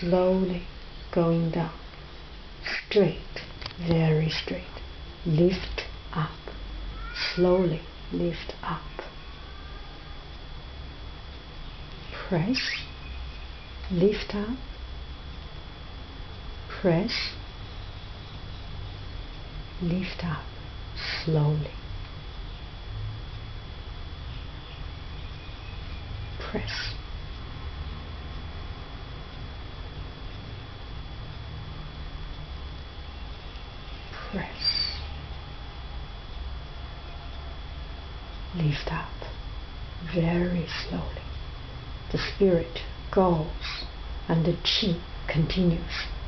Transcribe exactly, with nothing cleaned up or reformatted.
slowly going down, straight, very straight. Lift up, slowly lift up. Press, lift up, press, lift up, slowly. Press. Press. Lift up very slowly. The spirit goes and the qi continues.